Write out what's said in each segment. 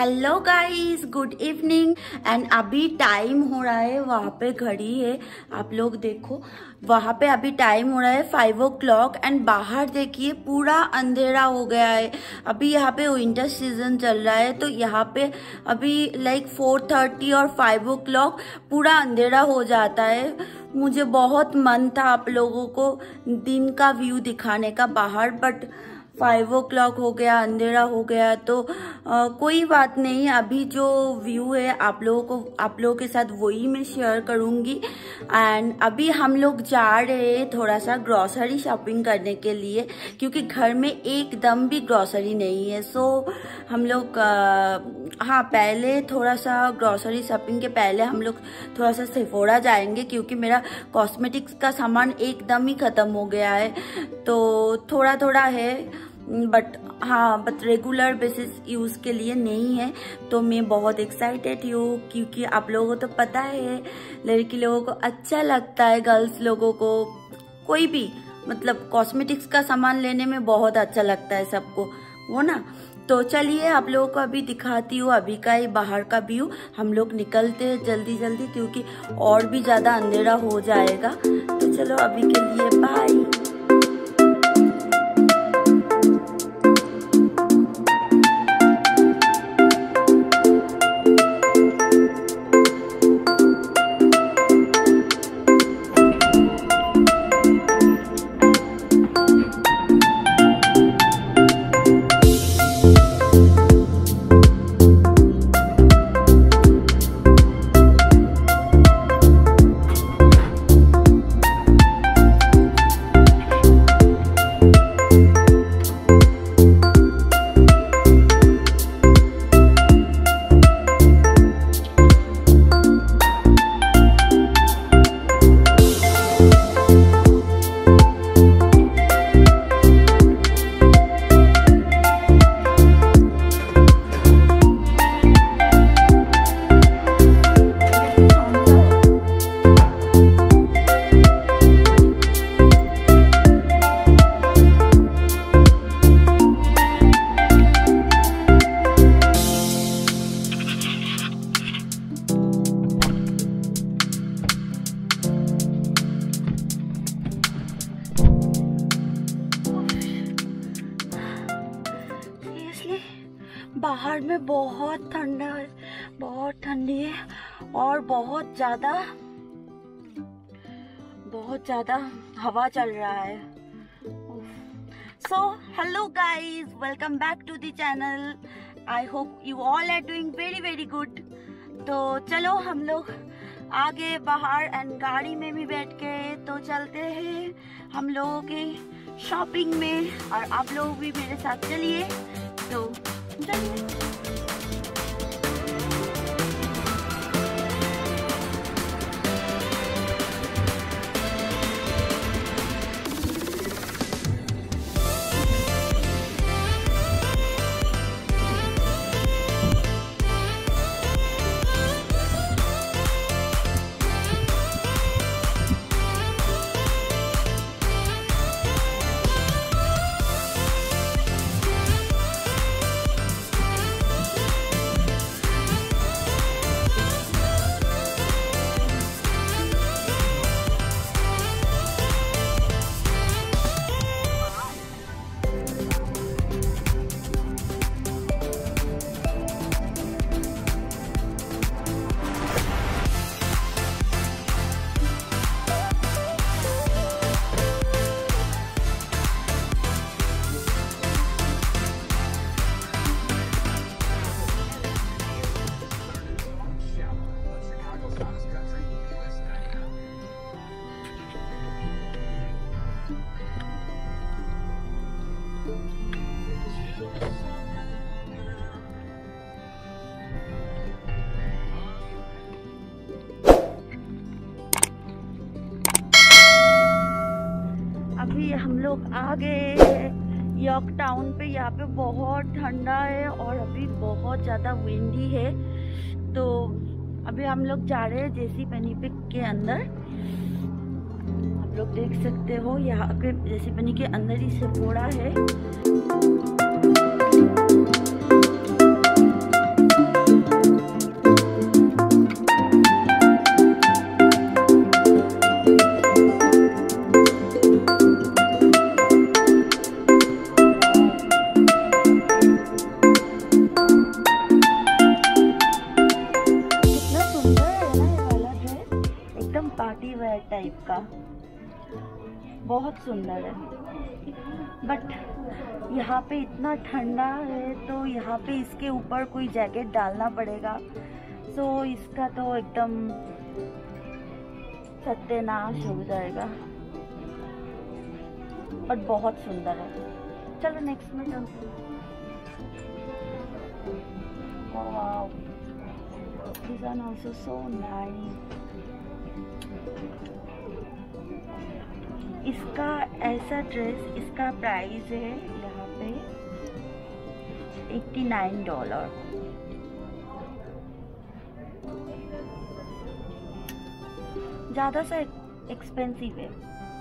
Hello guys, good evening. And अभी time हो रहा है, वहाँ पे घड़ी है, आप लोग देखो, वहाँ पे अभी टाइम हो रहा है 5 o'clock। एंड बाहर देखिए पूरा अंधेरा हो गया है। अभी यहाँ पे विंटर सीजन चल रहा है, तो यहाँ पे अभी लाइक 4:30 और 5 o'clock पूरा अंधेरा हो जाता है। मुझे बहुत मन था आप लोगों को दिन का व्यू दिखाने का बाहर, बट 5 o'clock हो गया, अंधेरा हो गया, तो कोई बात नहीं। अभी जो व्यू है आप लोगों के साथ वही मैं शेयर करूंगी। एंड अभी हम लोग जा रहे हैं थोड़ा सा ग्रोसरी शॉपिंग करने के लिए, क्योंकि घर में एकदम भी ग्रोसरी नहीं है। सो हम लोग पहले थोड़ा सा ग्रोसरी शॉपिंग के पहले हम लोग थोड़ा सा सेफोरा जाएंगे, क्योंकि मेरा कॉस्मेटिक्स का सामान एकदम ही खत्म हो गया है। तो थोड़ा थोड़ा है, बट रेगुलर बेसिस यूज के लिए नहीं है। तो मैं बहुत एक्साइटेड हूँ, क्योंकि आप लोगों को तो पता है लड़की लोगों को अच्छा लगता है, गर्ल्स लोगों को कोई भी मतलब कॉस्मेटिक्स का सामान लेने में बहुत अच्छा लगता है सबको, वो ना। तो चलिए आप लोगों को अभी दिखाती हूँ अभी का ही बाहर का व्यू। हम लोग निकलते हैं जल्दी जल्दी, क्योंकि और भी ज्यादा अंधेरा हो जाएगा। तो चलो अभी के लिए बाय। बाहर में बहुत ठंडा है, बहुत ठंडी है, और बहुत ज्यादा हवा चल रहा है। So hello guys, welcome back to the channel. I hope you all are doing very very good. तो चलो हम लोग आगे बाहर एंड गाड़ी में भी बैठ के तो चलते हैं हम लोगों के शॉपिंग में, और आप लोग भी मेरे साथ चलिए। तो चलिए। अभी हम लोग आ गए यॉर्क टाउन पे। यहाँ पे बहुत ठंडा है और अभी बहुत ज़्यादा विंडी है। तो अभी हम लोग जा रहे हैं जेसी पेनी पिक के अंदर। आप लोग देख सकते हो यहाँ पे जेसी पेनी के अंदर ही सेफोरा है। बहुत सुंदर है। बट यहाँ पे इतना ठंडा है तो यहाँ पे इसके ऊपर कोई जैकेट डालना पड़ेगा। सो इसका तो एकदम सत्यानाश हो जाएगा। बट बहुत सुंदर है। चलो नेक्स्ट में चलते हैं। Wow, this one also so nice. इसका ऐसा ड्रेस, इसका प्राइस है यहाँ पे $89। ज़्यादा सा एक्सपेंसिव है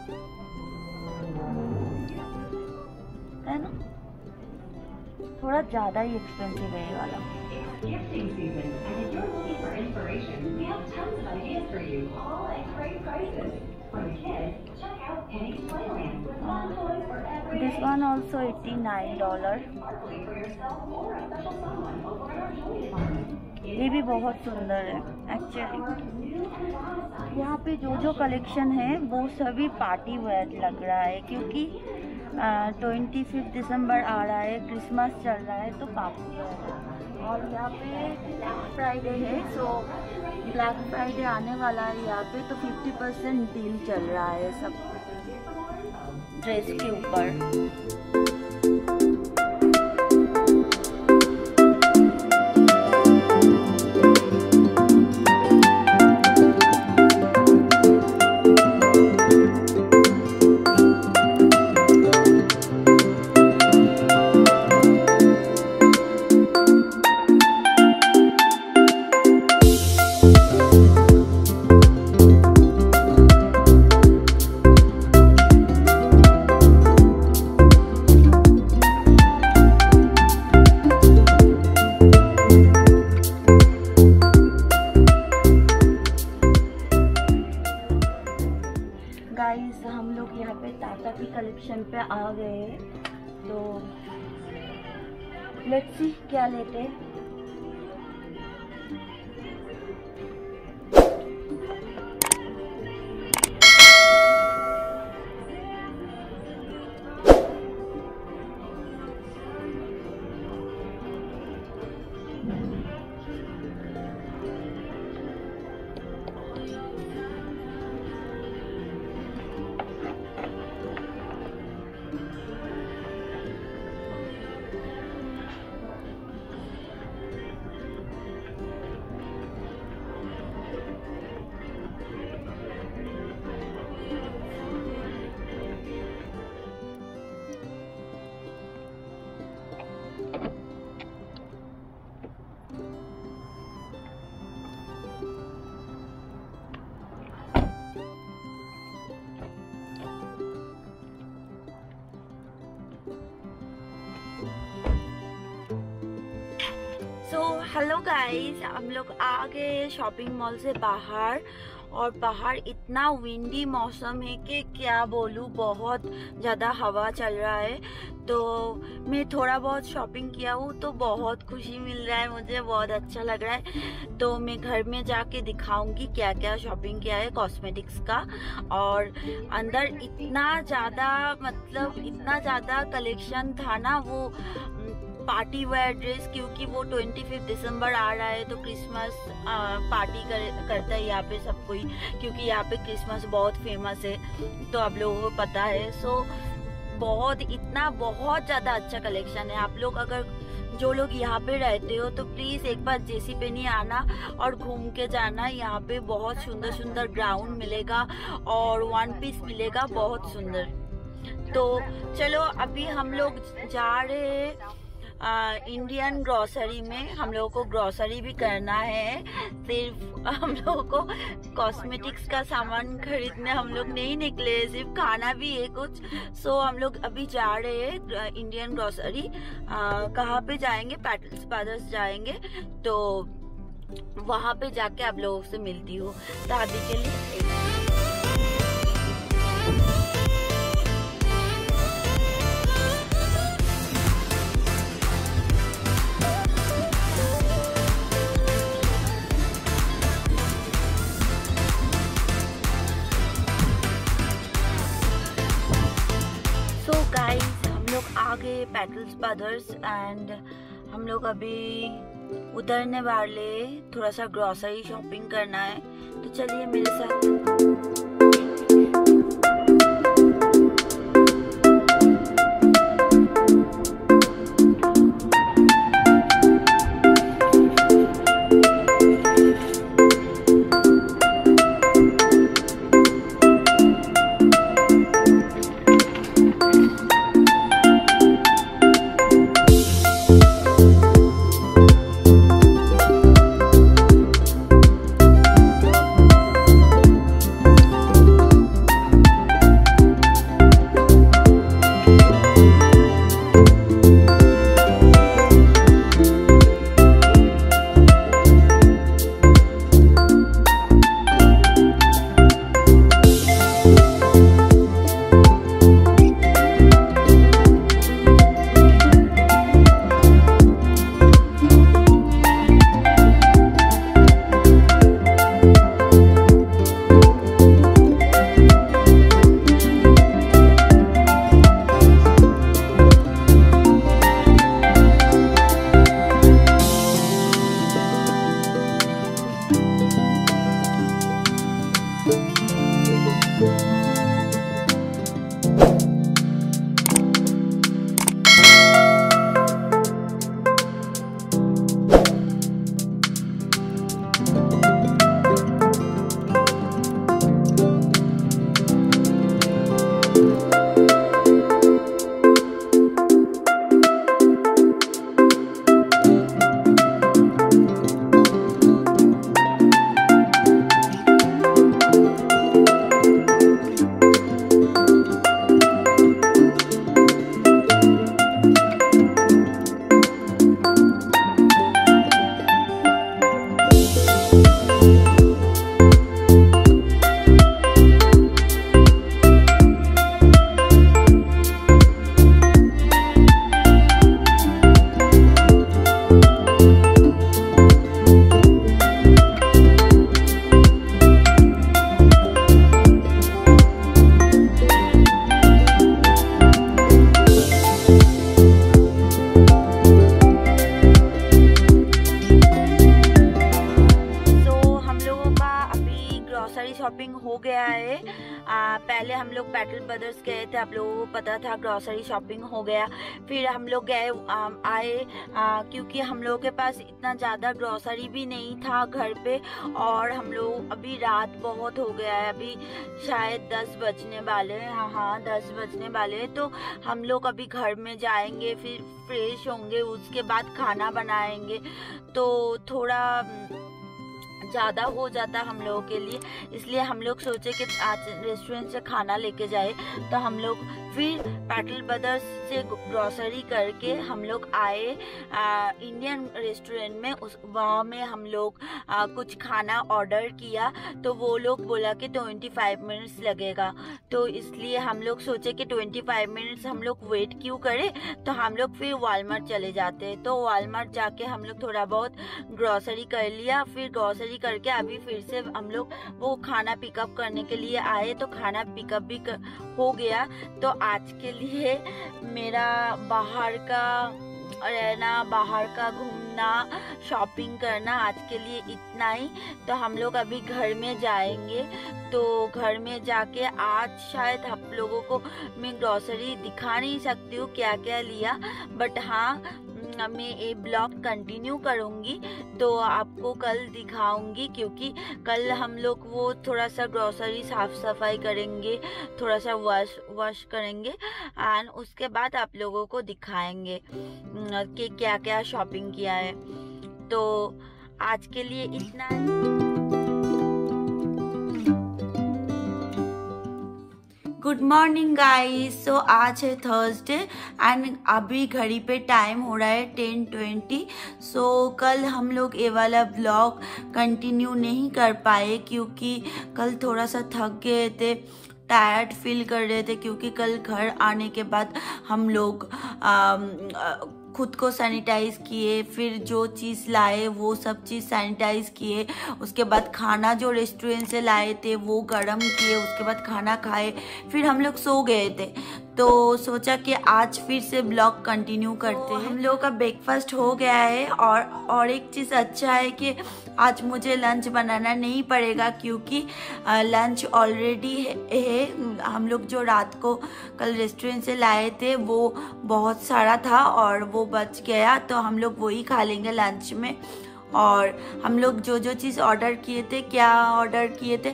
ना? थोड़ा ज़्यादा ही एक्सपेंसिव है ये वाला। Gifting season, and if you're looking for inspiration, we have tons of ideas for you, all at great prices. For the kids, check out Penny's Playland with fun toys for every This one also $89। sparkly for yourself or a special someone over at our jewelry department. ये भी बहुत सुंदर है actually. यहाँ पे जो collection है वो सभी पार्टी वेयर लग रहा है, क्योंकि 25 दिसंबर आ रहा है, क्रिसमस चल रहा है, तो पार्टी वेयर है। और यहाँ पे ब्लैक फ्राइडे है, सो ब्लैक फ्राइडे आने वाला है यहाँ पे, तो 50% डील चल रहा है सब ड्रेस के ऊपर। गाइस, हम लोग यहाँ पे टाटा की कलेक्शन पे आ गए, तो लेट्स सी क्या लेते हैं। हेलो गाइस, हम लोग आ गए शॉपिंग मॉल से बाहर, और बाहर इतना विंडी मौसम है कि क्या बोलूँ, बहुत ज़्यादा हवा चल रहा है। तो मैं थोड़ा बहुत शॉपिंग किया हूँ तो बहुत खुशी मिल रहा है, मुझे बहुत अच्छा लग रहा है। तो मैं घर में जाके दिखाऊंगी क्या क्या शॉपिंग किया है कॉस्मेटिक्स का। और अंदर इतना ज़्यादा कलेक्शन था ना, वो पार्टी वेयर ड्रेस, क्योंकि वो 25 दिसंबर आ रहा है तो क्रिसमस पार्टी करता है यहाँ पे सब कोई, क्योंकि यहाँ पे क्रिसमस बहुत फेमस है, तो आप लोगों को पता है। सो बहुत ज़्यादा अच्छा कलेक्शन है। आप लोग अगर जो लोग यहाँ पे रहते हो तो प्लीज़ एक बार जेसी पेनी आना और घूम के जाना। यहाँ पे बहुत सुंदर सुंदर गाउन मिलेगा और वन पीस मिलेगा, बहुत सुंदर। तो चलो अभी हम लोग जा रहे हैं इंडियन ग्रोसरी में। हम लोगों को ग्रोसरी भी करना है, सिर्फ हम लोगों को कॉस्मेटिक्स का सामान खरीदने हम लोग नहीं निकले, सिर्फ खाना भी है कुछ। सो हम लोग अभी जा रहे हैं इंडियन ग्रोसरी। कहाँ पे जाएंगे? पैटल्स ब्रदर्स जाएंगे, तो वहाँ पे जाके आप लोगों से मिलती हूँ दादी के लिए। गए पेटल्स ब्रदर्स एंड हम लोग अभी उतरने वाले, थोड़ा सा ग्रोसरी शॉपिंग करना है, तो चलिए मेरे साथ। शॉपिंग हो गया है। पहले हम लोग पेटल ब्रदर्स गए थे, आप लोगों को पता था, ग्रोसरी शॉपिंग हो गया। फिर हम लोग गए आए क्योंकि हम लोगों के पास इतना ज़्यादा ग्रोसरी भी नहीं था घर पे, और हम लोग अभी रात बहुत हो गया है, अभी शायद 10 बजने वाले हैं। हाँ 10 बजने वाले हैं। तो हम लोग अभी घर में जाएंगे, फिर फ्रेश होंगे, उसके बाद खाना बनाएंगे, तो थोड़ा ज़्यादा हो जाता हम लोगों के लिए, इसलिए हम लोग सोचे कि आज रेस्टोरेंट से खाना लेके जाए। तो हम लोग फिर पेटल ब्रदर्स से ग्रोसरी करके हम लोग आए इंडियन रेस्टोरेंट में। वहाँ में हम लोग कुछ खाना ऑर्डर किया, तो वो लोग बोला कि 25 मिनट्स लगेगा, तो इसलिए हम लोग सोचे कि 25 मिनट्स हम लोग वेट क्यों करें, तो हम लोग फिर वॉलमार्ट चले जाते हैं। तो वॉलमार्ट जाके हम लोग थोड़ा बहुत ग्रोसरी कर लिया, फिर ग्रोसरी करके अभी फिर से हम लोग वो खाना पिकअप करने के लिए आए, तो खाना पिकअप भी हो गया। तो आज के लिए मेरा बाहर का रहना, बाहर का घूमना, शॉपिंग करना आज के लिए इतना ही। तो हम लोग अभी घर में जाएंगे, तो घर में जाके आज शायद आप लोगों को मैं ग्रोसरी दिखा नहीं सकती हूँ क्या क्या लिया, बट हाँ मैं ये ब्लॉग कंटिन्यू करूँगी, तो आपको कल दिखाऊंगी, क्योंकि कल हम लोग वो थोड़ा सा ग्रोसरी साफ सफाई करेंगे, थोड़ा सा वॉश करेंगे, एंड उसके बाद आप लोगों को दिखाएंगे कि क्या क्या शॉपिंग किया है। तो आज के लिए इतना ही। Good morning guys. सो आज है थर्सडे एंड अभी घड़ी पे टाइम हो रहा है 10:20। सो कल हम लोग ये वाला व्लॉग कंटिन्यू नहीं कर पाए, क्योंकि कल थोड़ा सा थक गए थे, टायर्ड फील कर रहे थे, क्योंकि कल घर आने के बाद हम लोग खुद को सैनिटाइज किए, फिर जो चीज़ लाए वो सब चीज़ सैनिटाइज किए, उसके बाद खाना जो रेस्टोरेंट से लाए थे वो गरम किए, उसके बाद खाना खाए, फिर हम लोग सो गए थे। तो सोचा कि आज फिर से ब्लॉग कंटिन्यू करते हैं। हम लोगों का ब्रेकफास्ट हो गया है और एक चीज़ अच्छा है कि आज मुझे लंच बनाना नहीं पड़ेगा, क्योंकि लंच ऑलरेडी है। हम लोग जो रात को कल रेस्टोरेंट से लाए थे वो बहुत सारा था और वो बच गया, तो हम लोग वही खा लेंगे लंच में। और हम लोग जो जो चीज़ ऑर्डर किए थे, क्या ऑर्डर किए थे,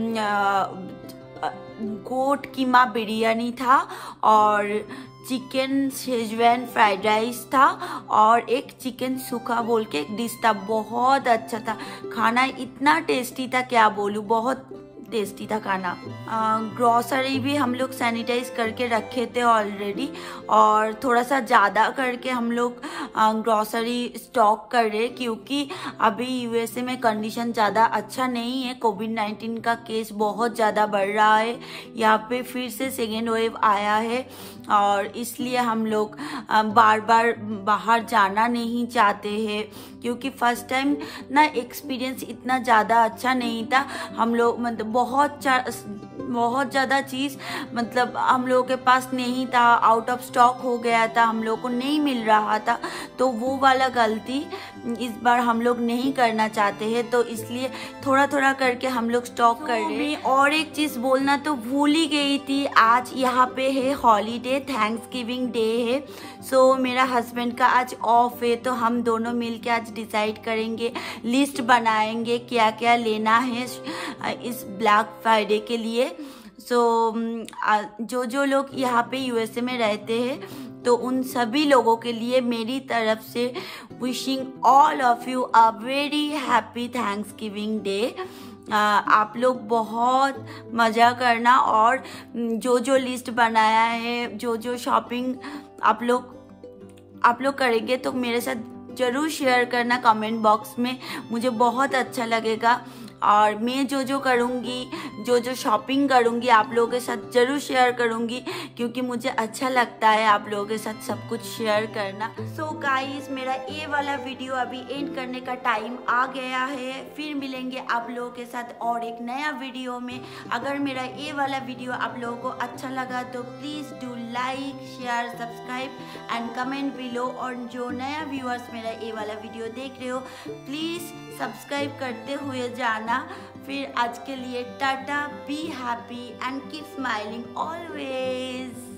गोट कीमा बिरयानी था और चिकन शेजवान फ्राइड राइस था और एक चिकन सूखा बोल के एक डिश था। बहुत अच्छा था खाना, इतना टेस्टी था क्या बोलूँ, बहुत टेस्टी था खाना। ग्रॉसरी भी हम लोग सैनिटाइज करके रखे थे ऑलरेडी और थोड़ा सा ज़्यादा करके हम लोग ग्रॉसरी स्टॉक कर रहे, क्योंकि अभी यूएसए में कंडीशन ज़्यादा अच्छा नहीं है। कोविड-19 का केस बहुत ज़्यादा बढ़ रहा है, यहाँ पे फिर से सेकेंड वेव आया है और इसलिए हम लोग बार बार बाहर जाना नहीं चाहते हैं, क्योंकि फर्स्ट टाइम ना एक्सपीरियंस इतना ज़्यादा अच्छा नहीं था। हम लोग मतलब बहुत ज़्यादा चीज़ मतलब हम लोगों के पास नहीं था, आउट ऑफ स्टॉक हो गया था, हम लोग को नहीं मिल रहा था। तो वो वाला गलती इस बार हम लोग नहीं करना चाहते हैं, तो इसलिए थोड़ा थोड़ा करके हम लोग स्टॉक कर रहे हैं। और एक चीज़ बोलना तो भूल ही गई थी, आज यहाँ पे है हॉलीडे, थैंक्सगिविंग डे है। सो मेरा हस्बैंड का आज ऑफ है, तो हम दोनों मिलके आज डिसाइड करेंगे, लिस्ट बनाएंगे क्या क्या लेना है इस ब्लैक फ्राइडे के लिए। सो जो जो लोग यहाँ पे यूएसए में रहते हैं, तो उन सभी लोगों के लिए मेरी तरफ से wishing all of you a very happy Thanksgiving day. आप लोग बहुत मज़ा करना और जो जो लिस्ट बनाया है, जो जो शॉपिंग आप लोग करेंगे, तो मेरे साथ ज़रूर शेयर करना कमेंट बॉक्स में, मुझे बहुत अच्छा लगेगा। और मैं जो जो करूँगी, जो जो शॉपिंग करूँगी, आप लोगों के साथ ज़रूर शेयर करूँगी, क्योंकि मुझे अच्छा लगता है आप लोगों के साथ सब कुछ शेयर करना। सो गाइस, मेरा ये वाला वीडियो अभी एंड करने का टाइम आ गया है। फिर मिलेंगे आप लोगों के साथ और एक नया वीडियो में। अगर मेरा ये वाला वीडियो आप लोगों को अच्छा लगा तो please do like, share, subscribe and comment below. और जो नया व्यूअर्स मेरा ये वाला वीडियो देख रहे हो, प्लीज़ सब्सक्राइब करते हुए जाना। फिर आज के लिए tata, be happy and keep smiling always.